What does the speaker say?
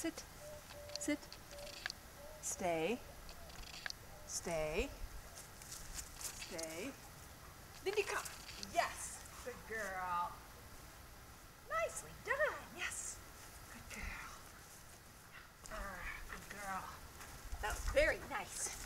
Sit. Sit. Stay. Stay. Stay. Lindy, come. Yes. Good girl. Nicely done. Yes. Good girl. Good girl. That was very nice.